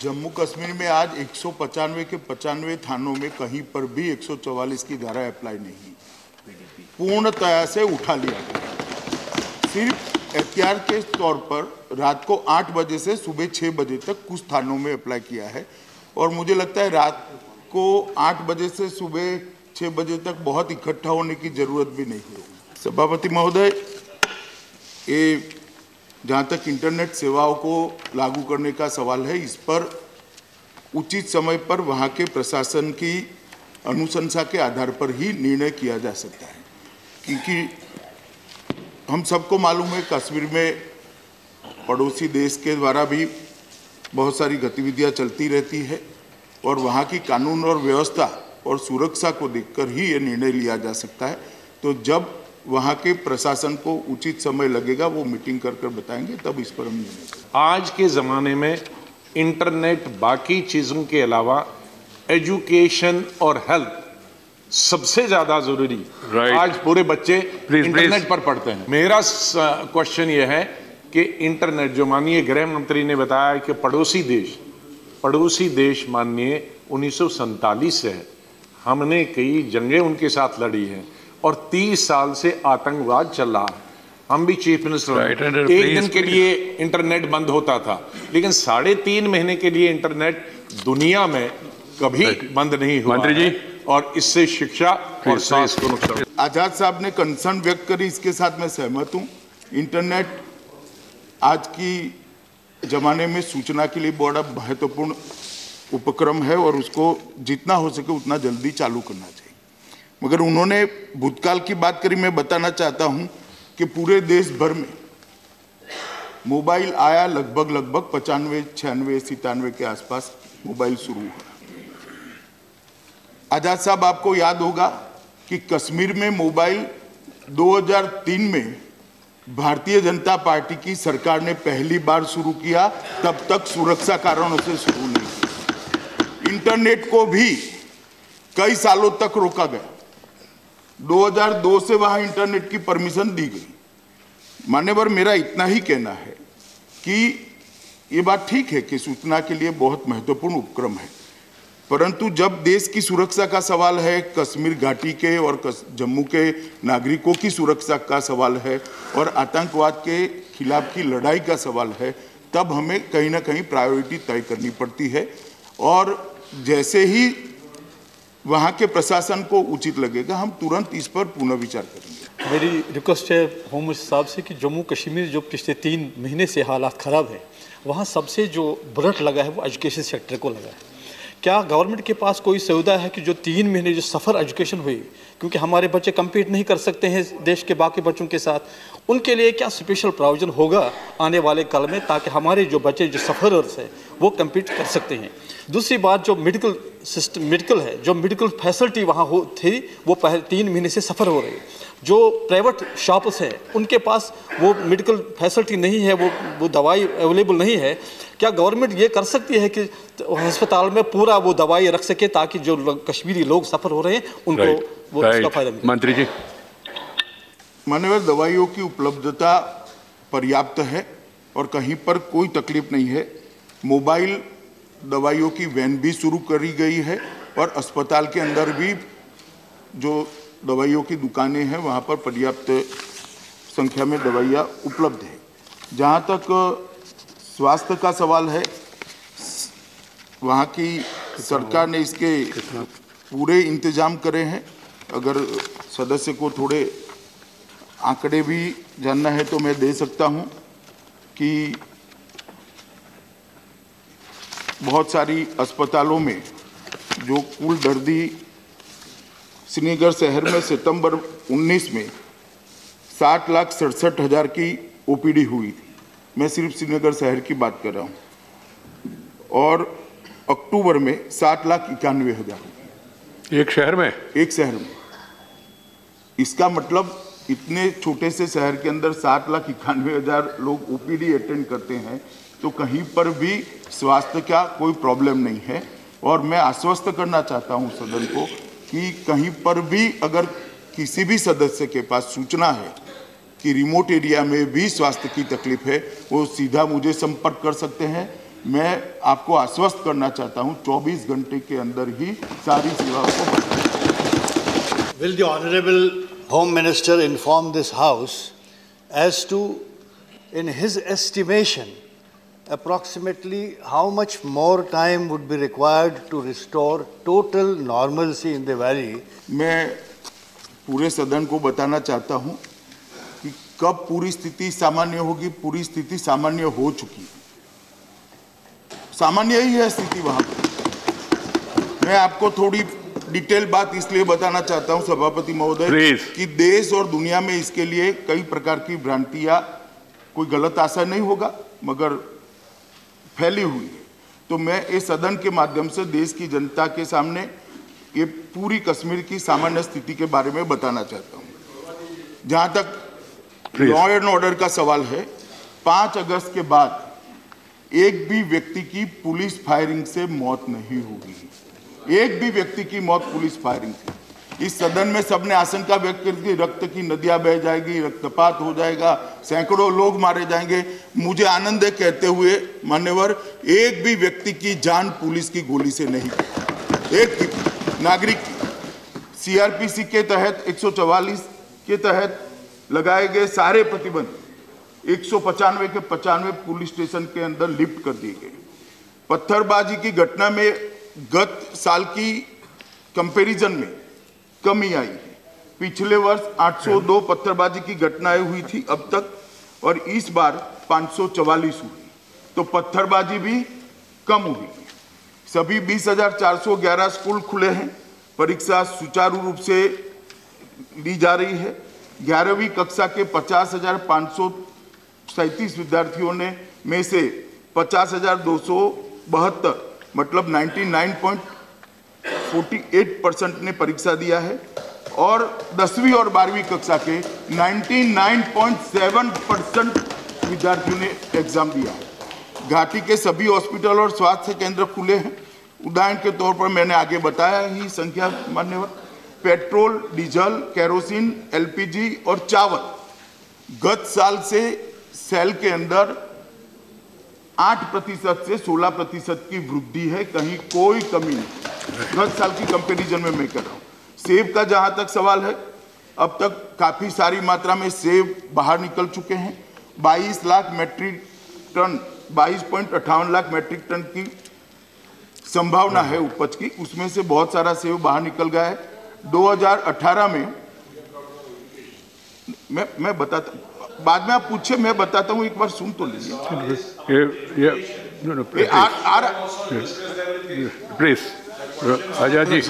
जम्मू कश्मीर में आज 195 के 95 थानों में कहीं पर भी 144 की धारा अप्लाई नहीं, पूर्णतया से उठा लिया गया। सिर्फ एहतियात के तौर पर रात को 8 बजे से सुबह 6 बजे तक कुछ थानों में अप्लाई किया है, और मुझे लगता है रात को 8 बजे से सुबह 6 बजे तक बहुत इकट्ठा होने की जरूरत भी नहीं है। सभापति महोदय, ये जहाँ तक इंटरनेट सेवाओं को लागू करने का सवाल है, इस पर उचित समय पर वहाँ के प्रशासन की अनुशंसा के आधार पर ही निर्णय किया जा सकता है, क्योंकि हम सबको मालूम है कश्मीर में पड़ोसी देश के द्वारा भी बहुत सारी गतिविधियाँ चलती रहती है, और वहाँ की कानून और व्यवस्था और सुरक्षा को देखकर ही ये निर्णय लिया जा सकता है। तो जब वहाँ के प्रशासन को उचित समय लगेगा वो मीटिंग कर बताएंगे, तब इस पर हम निर्णय करेंगे। आज के ज़माने में इंटरनेट बाकी चीज़ों के अलावा एजुकेशन और हेल्थ सबसे ज़्यादा ज़रूरी। आज पूरे बच्चे इंटरनेट पर पढ़ते हैं। मेरा क्वेश्चन ये है कि इंटरनेट, जो माननीय गृह मंत्री ने बताया कि पड़ोसी देश माननीय 1947 से है, हमने कई जंगें उनके साथ लड़ी हैं और 30 साल से आतंकवाद चल रहा है। हम भी चीफ मिनिस्टर एक दिन के लिए इंटरनेट बंद होता था, लेकिन 3.5 महीने के लिए इंटरनेट दुनिया में कभी बंद नहीं हुआ मंत्री जी, और इससे शिक्षा और स्वास्थ्य को नुकसान। आजाद साहब ने कंसर्न व्यक्त करी, इसके साथ मैं सहमत हूँ। इंटरनेट आज की जमाने में सूचना के लिए बड़ा महत्वपूर्ण उपक्रम है और उसको जितना हो सके उतना जल्दी चालू करना चाहिए। मगर उन्होंने भूतकाल की बात करी। मैं बताना चाहता हूं कि पूरे देश भर में मोबाइल आया लगभग 95, 96, 97 के आसपास मोबाइल शुरू हुआ। आजाद साहब, आपको याद होगा कि कश्मीर में मोबाइल 2003 में भारतीय जनता पार्टी की सरकार ने पहली बार शुरू किया, तब तक सुरक्षा कारणों से शुरू नहीं किया। इंटरनेट को भी कई सालों तक रोका गया। 2002 से वहां इंटरनेट की परमिशन दी गई। मान्यवर, मेरा इतना ही कहना है कि ये बात ठीक है कि सूचना के लिए बहुत महत्वपूर्ण उपक्रम है, परंतु जब देश की सुरक्षा का सवाल है, कश्मीर घाटी के और जम्मू के नागरिकों की सुरक्षा का सवाल है और आतंकवाद के खिलाफ की लड़ाई का सवाल है, तब हमें कहीं ना कहीं प्रायोरिटी तय करनी पड़ती है, और जैसे ही वहाँ के प्रशासन को उचित लगेगा हम तुरंत इस पर पुनर्विचार करेंगे। मेरी रिक्वेस्ट है होम मिनिस्टर साहब से कि जम्मू कश्मीर जो पिछले 3 महीने से हालात ख़राब है, वहाँ सबसे जो बुलेट लगा है वो एजुकेशन सेक्टर को लगा है। क्या गवर्नमेंट के पास कोई सुविधा है कि जो 3 महीने जो सफ़र एजुकेशन हुई, क्योंकि हमारे बच्चे कम्पीट नहीं कर सकते हैं देश के बाकी बच्चों के साथ, उनके लिए क्या स्पेशल प्रोविज़न होगा आने वाले कल में, ताकि हमारे जो बच्चे जो सफ़रर्स हैं वो कम्पीट कर सकते हैं। दूसरी बात, जो मेडिकल है, जो मेडिकल फैसिलिटी वहाँ थी वो पहले 3 महीने से सफ़र हो रही है। जो प्राइवेट शॉप्स हैं उनके पास वो मेडिकल फैसिलिटी नहीं है, वो दवाई अवेलेबल नहीं है। क्या गवर्नमेंट ये कर सकती है कि अस्पताल में पूरा वो दवाई रख सके, ताकि जो कश्मीरी लोग सफ़र हो रहे हैं उनको वो उसका फायदा मिले? मंत्री जी, माननीय, दवाइयों की उपलब्धता पर्याप्त है और कहीं पर कोई तकलीफ नहीं है। मोबाइल दवाइयों की वैन भी शुरू करी गई है और अस्पताल के अंदर भी जो दवाइयों की दुकानें हैं वहाँ पर पर्याप्त संख्या में दवाइयाँ उपलब्ध है। जहाँ तक स्वास्थ्य का सवाल है, वहाँ की सरकार ने इसके पूरे इंतजाम करे हैं। अगर सदस्य को थोड़े आंकड़े भी जानना है तो मैं दे सकता हूँ कि बहुत सारी अस्पतालों में जो कुल दर्दी श्रीनगर शहर में सितंबर 19 में 60,67,000 की ओपीडी हुई थी। मैं सिर्फ श्रीनगर शहर की बात कर रहा हूँ, और अक्टूबर में 60,91,000 एक शहर में। इसका मतलब इतने छोटे से शहर के अंदर 60,91,000 लोग ओपीडी अटेंड करते हैं, तो कहीं पर भी स्वास्थ्य का कोई प्रॉब्लम नहीं है। और मैं आश्वस्त करना चाहता हूं सदन को कि कहीं पर भी अगर किसी भी सदस्य के पास सूचना है कि रिमोट एरिया में भी स्वास्थ्य की तकलीफ है, वो सीधा मुझे संपर्क कर सकते हैं। मैं आपको आश्वस्त करना चाहता हूं 24 घंटे के अंदर ही सारी सेवाओं को। Will the Honorable Home Minister inform this House as to, in his estimation, approximately how much more time would be required to restore total normalcy in the valley? मैं पूरे सदन को बताना चाहता हूं कि कब पूरी स्थिति सामान्य होगी। पूरी स्थिति सामान्य हो चुकी है, सामान्य ही है स्थिति वहां पर। मैं आपको थोड़ी डिटेल बात इसलिए बताना चाहता हूं सभापति महोदय कि देश और दुनिया में इसके लिए कई प्रकार की भ्रांतियां, कोई गलत आशा नहीं होगा मगर फैली हुई है। तो मैं इस सदन के माध्यम से देश की जनता के सामने ये पूरी कश्मीर की सामान्य स्थिति के बारे में बताना चाहता हूं। जहां तक लॉ एंड ऑर्डर का सवाल है, 5 अगस्त के बाद एक भी व्यक्ति की पुलिस फायरिंग से मौत नहीं होगी। एक भी व्यक्ति की मौत पुलिस फायरिंग से। इस सदन में सबने आशंका व्यक्त की कि रक्त की नदियां बह जाएगी, रक्तपात हो जाएगा, सैकड़ों लोग मारे जाएंगे। मुझे आनंद है कहते हुए मान्यवर, एक भी व्यक्ति की जान पुलिस की गोली से नहीं, एक भी नागरिक की। सीआरपीसी के तहत 144 के तहत लगाए गए सारे प्रतिबंध 195 के 95 पुलिस स्टेशन के अंदर लिफ्ट कर दिए गए। पत्थरबाजी की घटना में गत साल की कंपैरिजन में कमी आई है। पिछले वर्ष 802 पत्थरबाजी की घटनाएं हुई थी अब तक, और इस बार 544 हुई, तो पत्थरबाजी भी कम हुई। सभी 20,411 स्कूल खुले हैं। परीक्षा सुचारू रूप से ली जा रही है। 11वीं कक्षा के 50,537 विद्यार्थियों ने में से 50,272 मतलब 99.48% ने परीक्षा दिया है, और 10वीं और 12वीं कक्षा के 99.7% विद्यार्थियों ने एग्जाम दिया है। घाटी के सभी हॉस्पिटल और स्वास्थ्य केंद्र खुले हैं। उदाहरण के तौर पर मैंने आगे बताया ही संख्या मान्यवर, पेट्रोल, डीजल, केरोसिन, एलपीजी और चावल गत साल से सेल के अंदर 8% से 16% की वृद्धि है, कहीं कोई कमी नहीं। गत साल की कंपैरिजन में मैं कर रहा हूं। सेब का जहां तक सवाल है, अब तक काफी सारी मात्रा में सेब बाहर निकल चुके हैं। 22 lakh metric ton 22.58 lakh metric ton की संभावना है उपज की, उसमें से बहुत सारा सेब बाहर निकल गया है। 2018 में मैं बताता, बाद में आप पूछे, मैं बताता हूं, एक बार सुन तो लीजिए। प्लीज आजाद जी,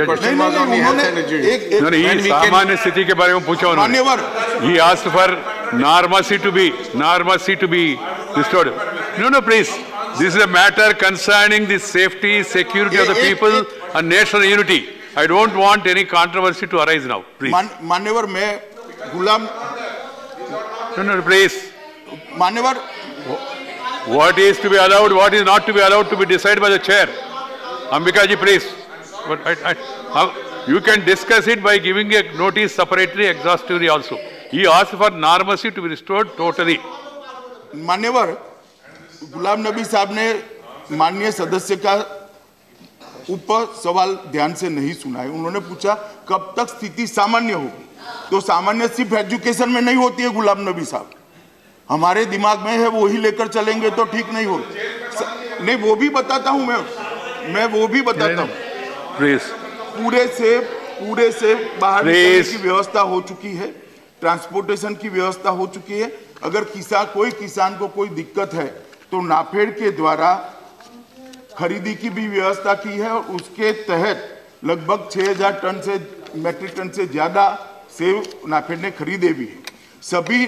नहीं, सामान्य स्थिति के बारे में पूछा उन्होंने। He asked for normalcy to be restored. No, please. This is a matter concerning the safety, security of the people and national unity. I don't want any controversy to arise now. Please. मान्यवर, मैं गुलाम। No, please. मान्यवर, what is to be allowed, what is not to be allowed to be decided by the chair. Ambika ji, please. But you can discuss it by giving a notice separately, exhaustively also. He asked for normalcy to be restored totally. मान्यवर, गुलाम नबी साहब ने माननीय सदस्य का ऊपर सवाल ध्यान से नहीं सुना है। उन्होंने पूछा कब तक स्थिति सामान्य होगी, तो सामान्य सिर्फ एजुकेशन में नहीं होती है गुलाम नबी साहब, हमारे दिमाग में है, वो ही लेकर चलेंगे तो ठीक नहीं होगा। नहीं, वो भी बताता हूं मैं वो भी बताता हूं। पूरे से बाहर निकलने की व्यवस्था हो चुकी है, ट्रांसपोर्टेशन की व्यवस्था हो चुकी है। अगर कोई किसान को कोई दिक्कत है तो नाफेड के द्वारा खरीदी की भी व्यवस्था की है, और उसके तहत लगभग 6,000 मेट्रिक टन से ज्यादा सेब नाफेड ने खरीदे भी है। सभी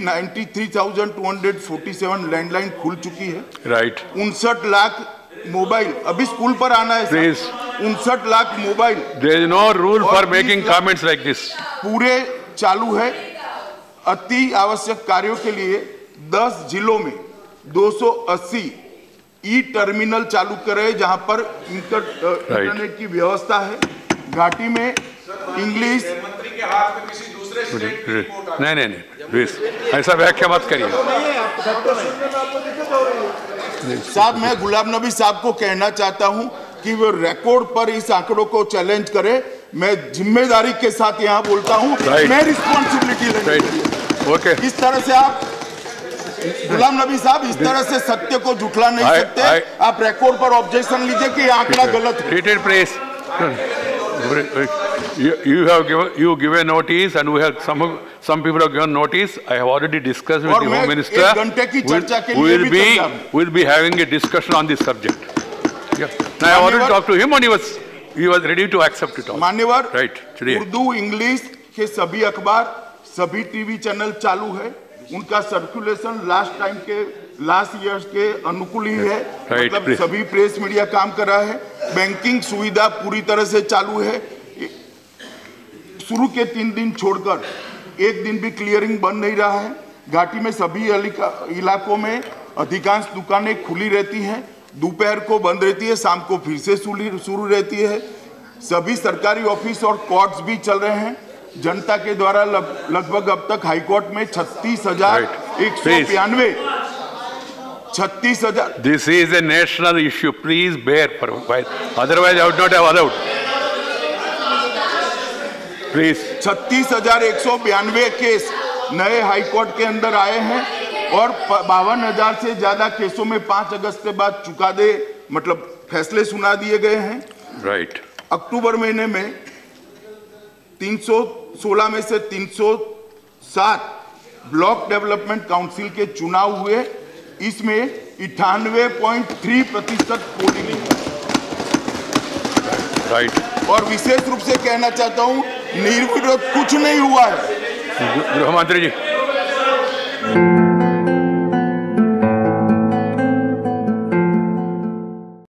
93,247 लैंडलाइन खुल चुकी है। राइट। 59 लाख मोबाइल, अभी स्कूल पर आना है। 59 lakh mobile. There is no rule for making comments like this. पूरे चालू है। अति आवश्यक कार्यों के लिए 10 जिलों में 280 ई टर्मिनल चालू करे, जहां पर इंटरनेट की व्यवस्था है। घाटी में इंग्लिश, मंत्री के हाथ में किसी नहीं, प्लीज ऐसा व्याख्या मत करिए। साहब, मैं गुलाम नबी साहब को कहना चाहता हूं कि वो रिकॉर्ड पर इस आंकड़ों को चैलेंज करे। मैं जिम्मेदारी के साथ यहाँ बोलता हूँ, मैं रिस्पॉन्सिबिलिटी लेंगे। ओके, इस तरह से आप गुलाम नबी साहब इस तरह से सत्य को झुठला नहीं सकते। आप रिकॉर्ड पर ऑब्जेक्शन लीजिए कि आंकड़ा गलत है। You give a notice, and we have some people have given notice. I have already discussed with the Home Minister. We'll be having a discussion on this subject. Yeah. Now I already talked to him, and he was ready to accept it all. मान्यवर, right? Urdu English के सभी अखबार, सभी TV channel चालू है। उनका circulation last years के अनुकूल ही है। मतलब सभी प्रेस मीडिया काम कर रहा है। बैंकिंग सुविधा पूरी तरह से चालू है। शुरू के 3 दिन छोड़कर एक दिन भी क्लियरिंग बंद नहीं रहा है। घाटी में सभी इलाकों में अधिकांश दुकानें खुली रहती हैं, दोपहर को बंद रहती है, शाम को फिर से शुरू रहती है। सभी सरकारी ऑफिस और कोर्ट्स भी चल रहे हैं। जनता के द्वारा लगभग अब तक हाईकोर्ट में 36,192 36,000। This is a national issue. Please bear for a while. Otherwise, I would not have allowed. Please. 36,192 case नए हाईकोर्ट के अंदर आए हैं और 52,000 से ज्यादा केसों में 5 अगस्त के बाद चुकादे मतलब फैसले सुना दिए गए हैं। राइट। अक्टूबर महीने में 316 में से 307 ब्लॉक डेवलपमेंट काउंसिल के चुनाव हुए। इसमें 98.3% पोलिंग। राइट। और विशेष रूप से कहना चाहता हूं, निर्विरोध कुछ नहीं हुआ है। गृह मंत्री जी।